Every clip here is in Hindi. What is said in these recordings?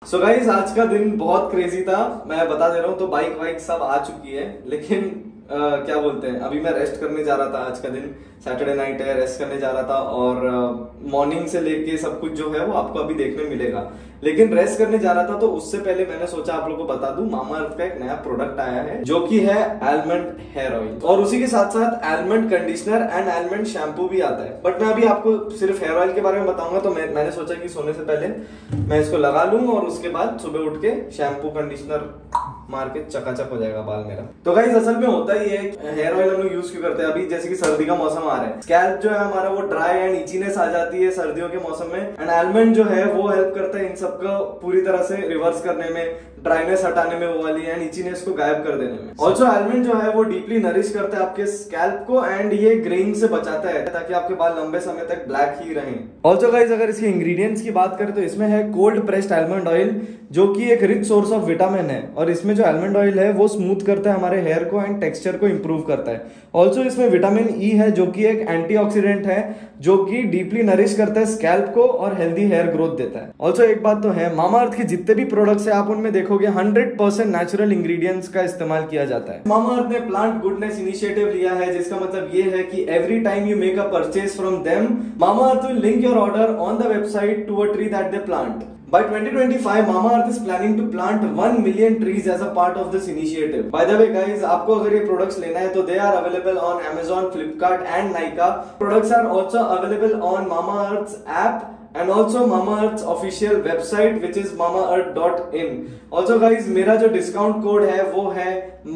सो गाइस आज का दिन बहुत क्रेजी था, मैं बता दे रहा हूँ। तो बाइक वाइक सब आ चुकी है, लेकिन क्या बोलते हैं, अभी मैं रेस्ट करने जा रहा था। आज का दिन सैटरडे नाइट है, रेस्ट करने जा रहा था और मॉर्निंग से लेके सब कुछ जो है वो आपको अभी देखने मिलेगा। लेकिन रेस्ट करने जा रहा था तो उससे पहले मैंने सोचा आप लोगों को बता दूं, मामाअर्थ का एक नया प्रोडक्ट आया है जो कि है आलमंड हेयर ऑयल, और उसी के साथ साथ almond conditioner and almond shampoo भी आता है। बट मैं अभी आपको सिर्फ हेयर ऑयल के बारे में बताऊंगा। तो मैंने सोचा कि सोने से पहले मैं इसको लगा लूं और उसके बाद सुबह उठ के शैम्पू कंडीशनर मार के चकाचक हो जाएगा बाल मेरा। तो गाइस असल में होता ही है, हेयर ऑयल हम लोग यूज क्यों करते हैं? अभी जैसे कि सर्दी का मौसम आ रहा है, स्कैल्प जो है हमारा वो ड्राई एंड इचीनेस आ जाती है सर्दियों के मौसम में, एंड आलमंड जो है वो हेल्प करता है इन सबको पूरी तरह से रिवर्स करने में, ड्राइनेस हटाने में वो वाली एंड इचीनेस को गायब कर देने में। ऑल्सो आलमंड जो है वो डीपली नरिश करता है आपके स्कैल्प को एंड ये ग्रेइंग से बचाता है ताकि आपके बाल लंबे समय तक ब्लैक ही रहें। ऑल्सो गाइस अगर इसके इंग्रेडिएंट्स की बात करें तो इसमें है कोल्ड प्रेस्ड आलमंड ऑयल जो कि एक रिच सोर्स ऑफ विटामिन है, और इसमें जो आलमंड ऑयल है वो स्मूथ करता है हमारे हेयर को एंड टेक्सचर को इंप्रूव करता है। ऑल्सो इसमें विटामिन ई है जो कि एक एंटीऑक्सीडेंट है जो कि डीपली नरिश करता है स्कैल्प को और हेल्दी हेयर ग्रोथ देता है। ऑल्सो एक बात तो है, मामाअर्थ के जितने भी प्रोडक्ट्स है आप उनमें देखोगे 100% नेचुरल इंग्रेडिएंट्स का इस्तेमाल किया जाता है। मामाअर्थ ने प्लांट गुडनेस इनिशिएटिव लिया है, जिसका मतलब ये है कि every time you make a purchase from them, Mamaearth will link your order on the website to a tree that they plant. By 2025, Mamaearth is planning to plant 1 million trees as a part of this initiative. By the way, guys, आपको अगर ये products लेना है तो they are available on Amazon, Flipkart and Nykaa. Products are also available on Mamaearth's app and also Mamaearth's official website which is mamaearth.in. Also, guys, मेरा जो discount code है वो है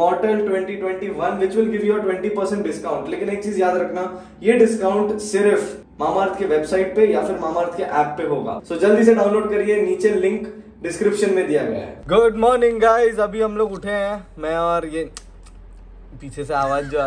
Mortal2021 which will give you a 20% discount. लेकिन एक चीज याद रखना, ये discount सिर्फ मामाअर्थ के वेबसाइट पे या फिर मामाअर्थ के ऐप पे होगा। सो जल्दी से डाउनलोड करिए, नीचे लिंक डिस्क्रिप्शन में दिया गया है। गुड मॉर्निंग गाइस, अभी हम लोग उठे हैं, मैं और ये पीछे से आवाज जो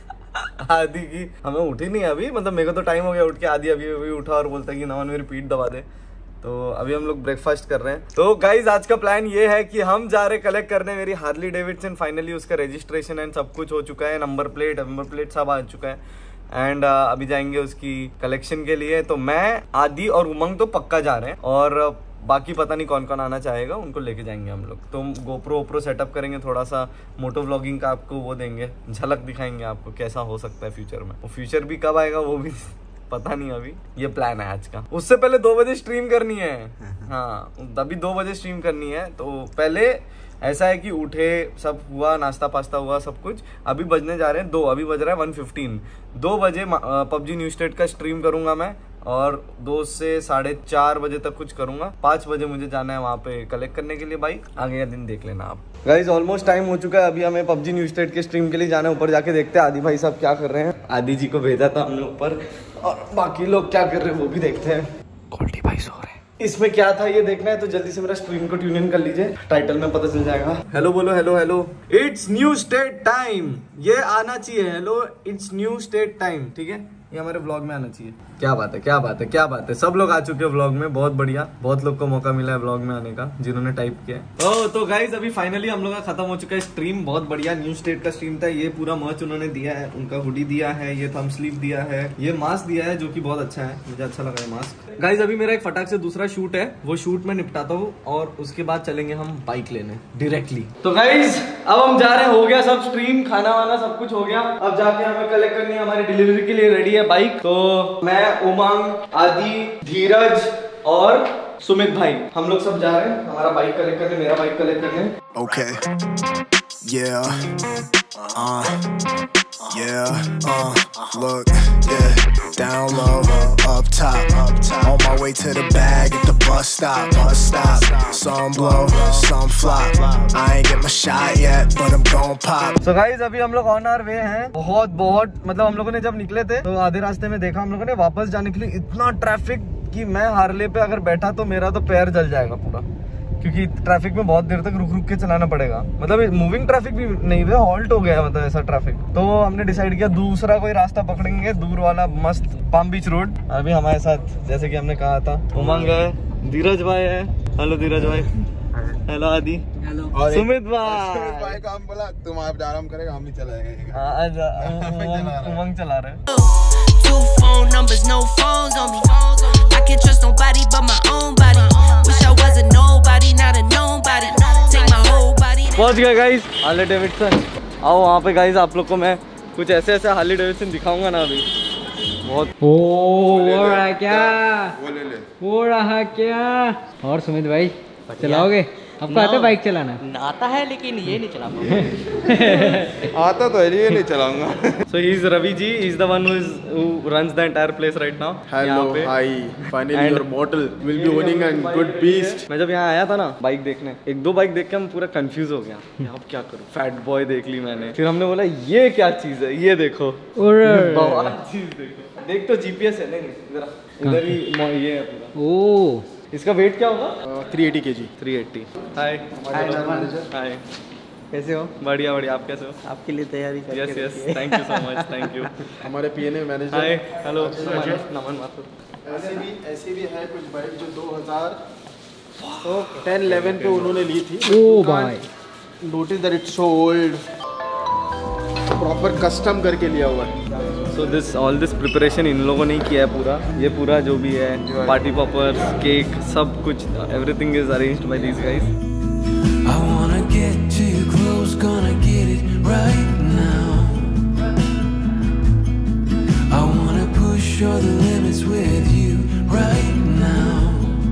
आदि की, हमें उठी नहीं अभी, मतलब मेरे को तो टाइम हो गया उठ के, आदि अभी अभी उठा और बोलता है कि नमन मेरी पीठ दबा दे। तो अभी हम लोग ब्रेकफास्ट कर रहे हैं। तो गाइज आज का प्लान ये है कि हम जा रहे कलेक्ट करने मेरी हार्ली डेविडसन। फाइनली उसका रजिस्ट्रेशन एंड सब कुछ हो चुका है, नंबर प्लेट सब आ चुका है एंड अभी जाएंगे उसकी कलेक्शन के लिए। तो मैं, आदि और उमंग तो पक्का जा रहे हैं, और बाकी पता नहीं कौन कौन आना चाहेगा, उनको लेके जाएंगे हम लोग। तो गोप्रो सेटअप करेंगे, थोड़ा सा मोटो व्लॉगिंग का आपको वो देंगे, झलक दिखाएंगे आपको कैसा हो सकता है फ्यूचर में। वो फ्यूचर भी कब आएगा वो भी पता नहीं, अभी ये प्लान है आज का। उससे पहले 2 बजे स्ट्रीम करनी है। हाँ, अभी 2 बजे स्ट्रीम करनी है। तो पहले ऐसा है कि उठे, सब हुआ, नाश्ता पास्ता हुआ, सब कुछ। अभी बजने जा रहे हैं 2, अभी बज रहा है 1:15। 2 बजे पबजी न्यू स्टेट का स्ट्रीम करूंगा मैं, और 2 से 4:30 बजे तक कुछ करूंगा। 5 बजे मुझे जाना है वहाँ पे कलेक्ट करने के लिए बाइक। आगे का दिन देख लेना आप। गाइज ऑलमोस्ट टाइम हो चुका है, अभी हमें पबजी न्यू स्टेट के स्ट्रीम के लिए जाना है। ऊपर जाके देखते हैं आदि भाई साहब क्या कर रहे हैं। आदि जी को भेजा था हमने ऊपर, और बाकी लोग क्या कर रहे हैं वो भी देखते हैं। गोल्डी भाई सो रहे हैं। इसमें क्या था ये देखना है तो जल्दी से मेरा स्ट्रीम को ट्यून इन कर लीजिए, टाइटल में पता चल जाएगा। हेलो बोलो, hello hello, it's New State time, ये आना चाहिए। Hello, it's New State time, ठीक है, ये हमारे व्लॉग में आना चाहिए। क्या बात है, क्या बात है, क्या बात है। सब लोग आ चुके हैं व्लॉग में, बहुत बढ़िया। बहुत लोग को मौका मिला है व्लॉग में आने का जिन्होंने टाइप किया। तो गाइज अभी फाइनली हम लोग का खत्म हो चुका है स्ट्रीम। बहुत बढ़िया न्यू स्टेट का स्ट्रीम था। ये पूरा मर्च उन्होंने दिया है, उनका हुडी दिया है, ये थंब स्लीव दिया है, ये मास्क दिया है जो कि बहुत अच्छा है, मुझे अच्छा लगा है मास्क। गाइज अभी मेरा एक फटाक से दूसरा शूट है, वो शूट में निपटाता हूँ और उसके बाद चलेंगे हम बाइक लेने डायरेक्टली। तो गाइज अब हम जा रहे हैं, हो गया सब स्ट्रीम, खाना वाना सब कुछ हो गया। अब जाके हमें कलेक्ट करनी है, हमारी डिलीवरी के लिए रेडी है बाइक। तो मैं, उमंग, आदि, धीरज और सुमित भाई, हम लोग सब जा रहे हैं हमारा बाइक कलेक्ट करने, मेरा बाइक कलेक्ट करने। Okay, look, yeah, down low, up top, on my way to the bag at the bus stop, some blow, some flop, I ain't get my shot yet, but I'm gon' pop. So guys अभी हम लोग ऑन आवर वे हैं। बहुत मतलब हम लोगों ने जब निकले थे तो आधे रास्ते में देखा हम लोगों ने, वापस जाने के लिए इतना ट्रैफिक कि मैं हार्ले पे अगर बैठा तो मेरा तो पैर जल जाएगा पूरा, क्योंकि ट्रैफिक में बहुत देर तक रुक के चलाना पड़ेगा। मतलब मूविंग ट्रैफिक भी नहीं है, हॉल्ट हो गया, मतलब ऐसा ट्रैफिक। तो हमने डिसाइड किया दूसरा कोई रास्ता पकड़ेंगे, दूर वाला मस्त पाम बीच रोड। अभी हमारे साथ जैसे कि हमने कहा था उमंग है, धीरज भाई है। हेलो धीरज भाई, हेलो आदि, हेलो सुमित भाई काम बोला तुम आप आराम करेगा, हम ही चलाएंगे। उमंग चला रहे हैं। Two phone numbers, no phones on me. I can't trust nobody but my own body. Wish I wasn't nobody, not पहुंच गए गाइस हार्ले डेविडसन। आओ वहाँ पे गाइस आप लोग को मैं कुछ ऐसे ऐसे हार्ले डेविडसन दिखाऊंगा ना अभी बहुत। वो रहा क्या, वो ले ले। वो रहा क्या। और सुमित भाई चलाओगे? आपको आता है बाइक चलाना? आता है लेकिन ये नहीं चला पाऊंगा। आता तो है, ये नहीं चलाऊंगा। So he is Ravi ji, he is the one who runs the entire place right now. Hello, hi. Finally your model will be owning a good beast. मैं जब यहाँ आया था ना बाइक देखने, एक दो बाइक देख के हम पूरा कंफ्यूज हो गया, अब क्या करूँ। फैट बॉय देख ली मैंने, फिर हमने बोला ये क्या चीज है, ये देखो बवाल चीज देखो। देख तो जीपीएस है, नहीं इधर ही ये है पूरा। ओ इसका वेट क्या होगा? 380 kg. 380। हाय हाय, कैसे हो? बढ़िया बढ़िया, आप कैसे हो? आपके लिए तैयारी करके यस यस, रखी है। Thank you so much, thank you. हमारे PNA manager. Hi hello Naman Mathur. ऐसे भी है कुछ बाइक जो 2010-11 पे उन्होंने ली थी। ओ भाई, notice that it's so old, proper custom करके लिया हुआ है। So this all this preparation इन लोगों ने ही किया है पूरा, ये पूरा जो भी है पार्टी पॉपर्स केक सब कुछ, everything is arranged by these guys. I wanna get too close, gonna get it right now. I wanna push all the limits with you right now.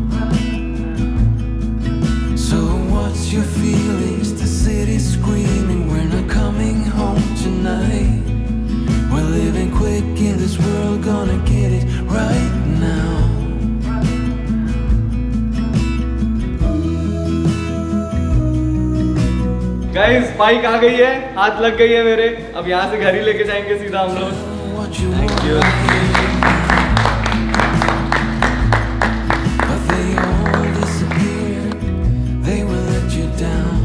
So what's your feelings? The city's screaming, we're not coming home tonight. We're living quick in this world, gonna get it right now. Guys bike आ गई है, हाथ लग गई है मेरे, अब यहाँ से घर ही लेके जाएंगे सीधा हम लोग। What you thank you. But they all disappeared, they will let you down.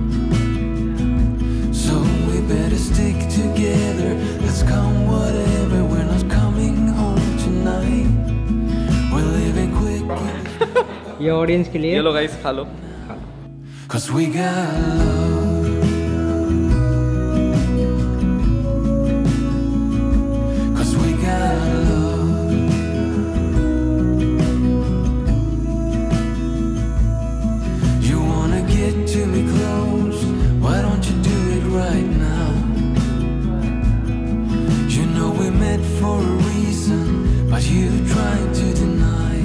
So we better stick together, let's come whatever, we're not coming home tonight. We're living quick. ये ऑडियंस के लिए। ये लो गाइस खा लो। 'Cause we got love. 'Cause we got love. You wanna get to me close, why don't you do it right now? You know we met for a reason, but you trying to deny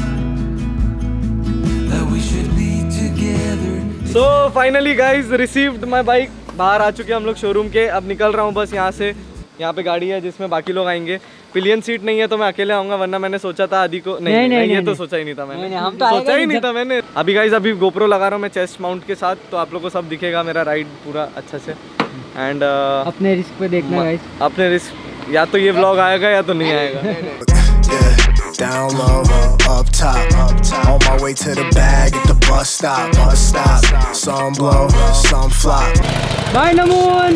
that we should be together. So finally guys received my bike, बाहर आ चुके हैं हम लोग शोरूम के। अब निकल रहा हूँ बस यहाँ से, यहाँ पे गाड़ी है जिसमें बाकी लोग आएंगे। पिलियन सीट नहीं है तो मैं अकेले आऊँगा, वरना मैंने सोचा था आदि को नहीं, ये तो सोचा ही नहीं था मैंने, हम तो सोचा ही नहीं था मैंने। अभी गाइज अभी गोप्रो लगा रहा हूँ मैं चेस्ट माउंट के साथ, तो आप लोग को सब दिखेगा मेरा राइड पूरा अच्छे से। एंड अपने रिस्क पे देखना गाइस, अपने रिस्क, या तो ये व्लॉग आएगा या तो नहीं आएगा। Down low, up top, on my way to the bag at the bus stop. Some blow, some flop. Bye नमून।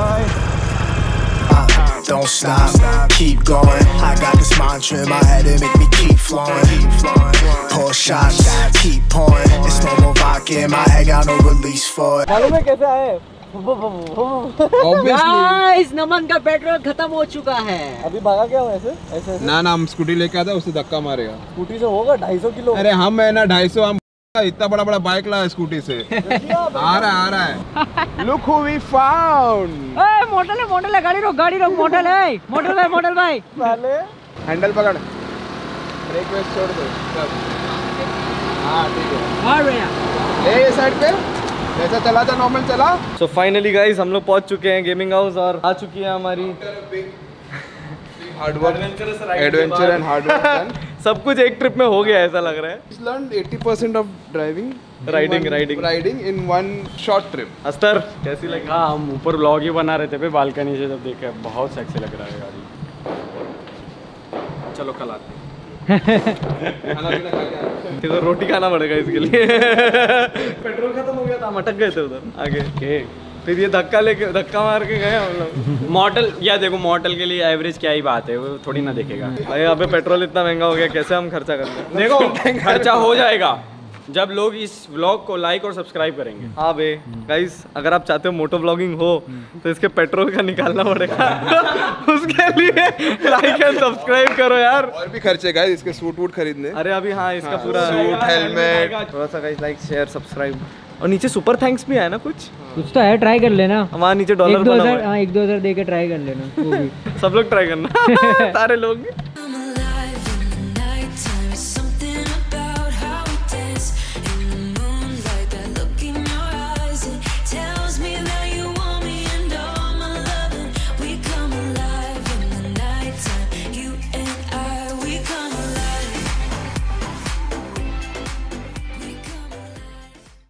Don't stop, keep going. I got this mantra in my head that make me keep flowing. Pour shots, keep pouring. It's no more vodka in my head, got no release for it. मालूम है कैसे आए? गाइस नमन का पेट्रोल खत्म हो चुका है। अभी भागा क्या हूँ ऐसे ऐसे? ना हम स्कूटी लेके आता, उसे धक्का मारेगा। स्कूटी से होगा 250 किलो। अरे हम है ना 250, हम इतना बड़ा बाइक लाया स्कूटी से। आ रहा है। Look who we found. A model है, गाड़ी रोक मॉडल है, मॉडल भाई। हैंडल पकड़, ब्रेक वेस्ट छोड़ दो सब। हाँ ठीक है, मार भैया ले ये साइड पे, जैसा चला था नॉर्मल चला। सो फाइनली गाइस हम लोग पहुंच चुके हैं गेमिंग हाउस, और आ चुकी है हमारी एडवेंचर एंड हार्ड वर्क। सब कुछ एक ट्रिप में हो गया ऐसा लग रहा है। Learned 80% of driving, riding in one short trip. अस्तर कैसी लगी? हाँ हम ऊपर व्लॉग ही बना रहे थे पे बालकनी से, जब देखे बहुत सेक्सी लग रहा है गाड़ी। चलो कल आते हैं। खाना पीना खा के तो रोटी खाना पड़ेगा इसके लिए। पेट्रोल खत्म हो गया था, हम अटक गए थे उधर आगे के, फिर ये धक्का मार के गए हम लोग। मॉडल या देखो, मॉडल के लिए एवरेज क्या ही बात है, वो थोड़ी ना देखेगा भाई यहाँ पे पेट्रोल इतना महंगा हो गया, कैसे हम खर्चा करते हैं? देखो खर्चा हो जाएगा जब लोग इस व्लॉग को लाइक और सब्सक्राइब करेंगे। हाँ बे गाइस, अगर आप चाहते हो मोटो व्लॉगिंग हो तो इसके पेट्रोल का निकालना पड़ेगा। उसके लिए लाइक एंड सब्सक्राइब करो यार। और भी खर्चे गाइस, इसके सूट वूट खरीदने। अरे अभी हाँ इसका पूरा सूट, हेलमेट, थोड़ा सा गाइस लाइक शेयर सब्सक्राइब और नीचे सुपर थैंक्स भी है ना कुछ तो है, ट्राई कर लेना। वहाँ नीचे डॉलर 1-2 हज़ार, हाँ 1-2 हज़ार दे के ट्राई कर लेना। सब लोग ट्राई करना सारे लोग।